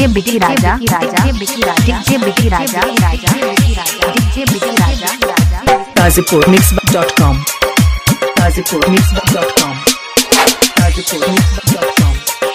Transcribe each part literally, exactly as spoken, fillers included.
DJ बिटी राजा DJ बिटी राजा DJ बिटी राजा राजा डीजे बिटी राजा Ghazipur mix dot com Ghazipur mix dot com Ghazipur mix dot com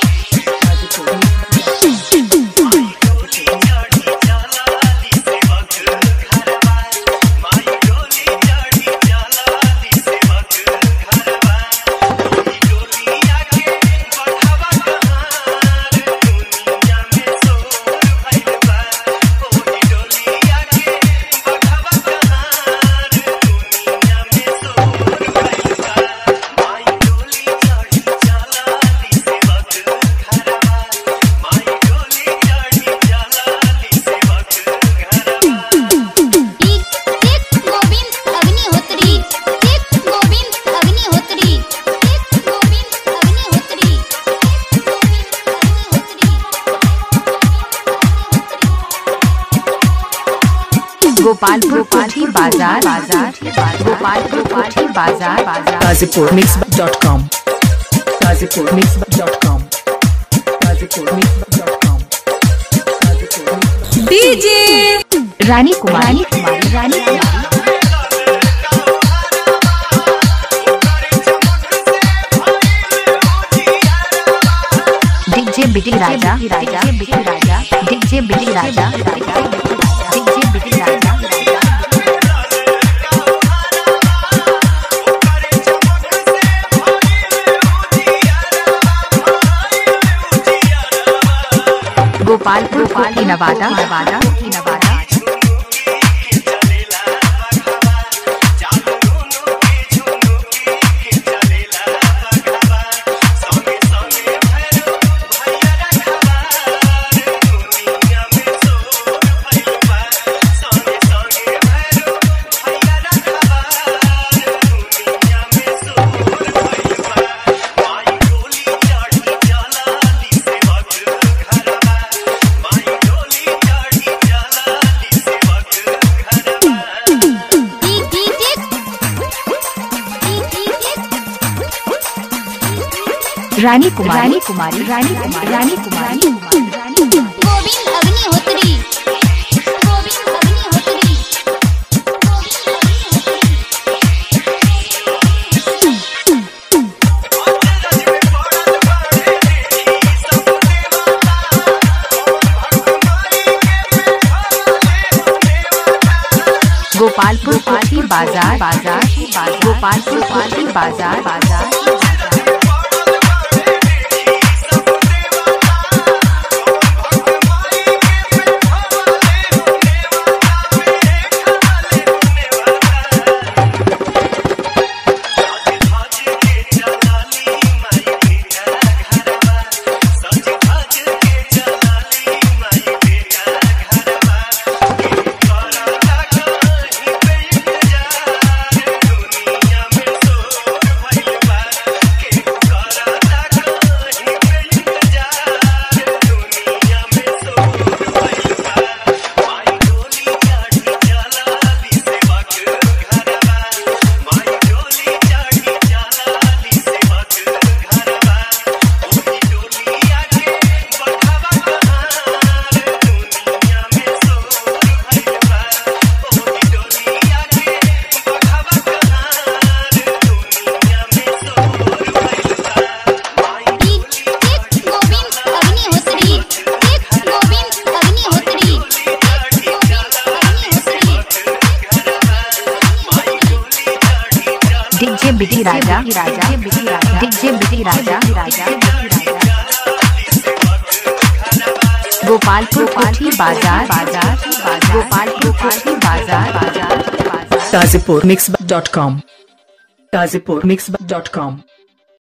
Gopalpur Kothi बाजार बाजार गोपालपुर कोठी बाजार बाजार Ghazipur mix dot com Ghazipur mix dot com Ghazipur mix dot com DJ Rani Kumari कुमारी रानी कुमारी डीजे बिटी राजा राजा बिटी राजा डीजे बिटी राजा डीजे बिटी राजा गोपालपुर कोठी नवादा नवादा कोठी नवादा रानी कुमारी रानी कुमारी रानी कुमारी रानी कुमारी गोविंद अग्निहोत्री गोविंद अग्निहोत्री गोपालपुर कोठी बाजार बाजार गोपालपुर कोठी बाजार बाजार डीजे बिटी राजा राजा डीजे बिटी राजा राजा गोपालपुर कोठी बाजार बाजार गोपालपुर कोठी बाजार बाजार Ghazipur mix dot com Ghazipur mix dot com